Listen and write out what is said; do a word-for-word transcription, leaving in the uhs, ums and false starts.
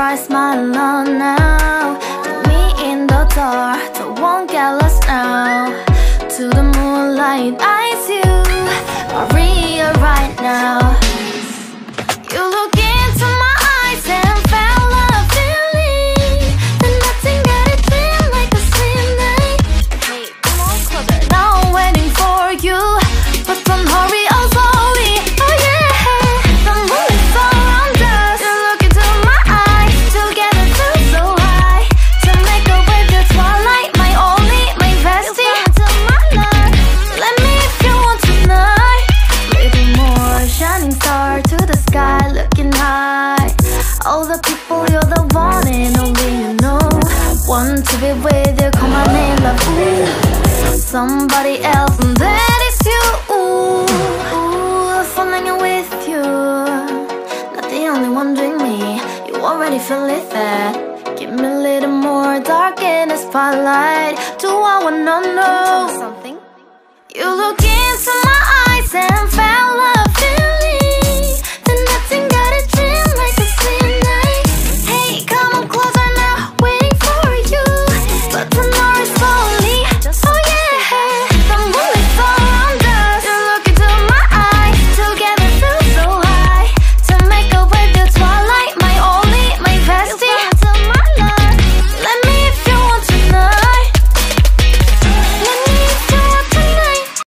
bright smile on now. Put me in the dark, don't won't get lost now. To the moonlight, eyes you, Maria right now. You look into my eyes and felt a feeling that nothing got it feel like a slim night. Hey, come on closer. Now I'm waiting for you, but don't hurry, oh slowly. Oh yeah, the moon is around us. You look into my eyes, together feel so high. To make a way the twilight, my only, my bestie. You into my life, let me if you want tonight. Little more shining star to the sky, looking high. All the people, you're the one and only you know. Want to be with you, call my name, love. Ooh, somebody else, and that is you. Ooh, ooh, falling in with you. Not the only one doing me. You already feel it there. Give me a little more dark in the spotlight. Do I wanna know something? You look into my eyes and fell